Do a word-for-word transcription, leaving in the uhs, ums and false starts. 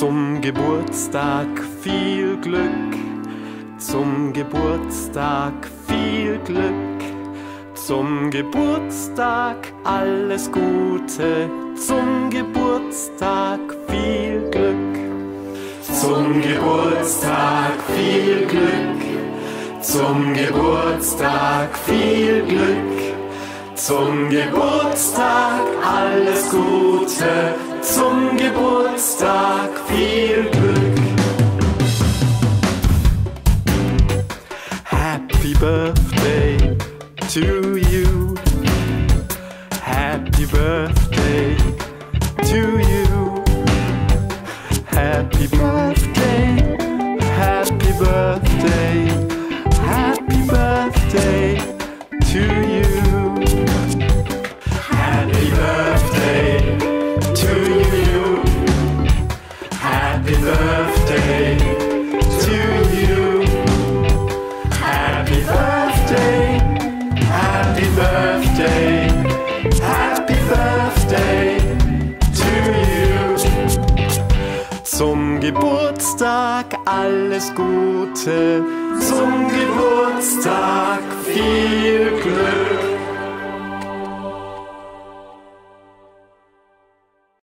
Zum Geburtstag viel Glück, zum Geburtstag viel Glück, zum Geburtstag alles Gute, zum Geburtstag viel Glück. Zum Geburtstag viel Glück, zum Geburtstag viel Glück, zum Geburtstag alles Gute, zum Geburtstag viel Glück. Happy birthday to you, happy birthday to you, happy birthday, happy birthday, happy birthday to you. Happy birthday to you, happy birthday to you, happy birthday, happy birthday, happy birthday to you. Zum Geburtstag alles Gute, zum Geburtstag viel Glück.